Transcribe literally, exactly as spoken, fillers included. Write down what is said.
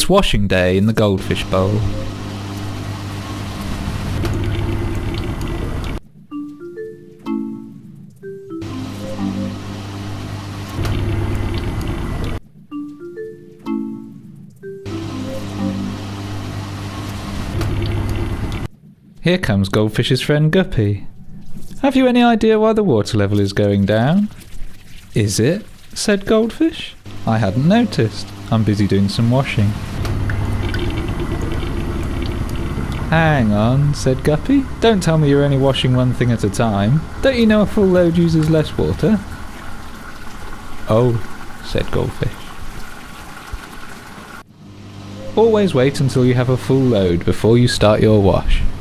It's washing day in the goldfish bowl. Here comes Goldfish's friend Guppy. Have you any idea why the water level is going down? Is it? Said Goldfish. I hadn't noticed. I'm busy doing some washing. Hang on, said Guppy. Don't tell me you're only washing one thing at a time. Don't you know a full load uses less water? Oh, said Goldfish. Always wait until you have a full load before you start your wash.